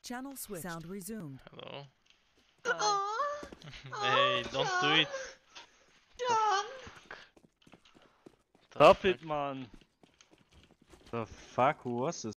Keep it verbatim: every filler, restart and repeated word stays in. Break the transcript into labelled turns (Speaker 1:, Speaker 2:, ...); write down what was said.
Speaker 1: Channel switched. Sound resumed.
Speaker 2: Hello.
Speaker 3: Oh,
Speaker 2: Hey, don't do it.
Speaker 3: John.
Speaker 2: The
Speaker 4: Stop
Speaker 2: fuck?
Speaker 4: it, man. The fuck, who was this?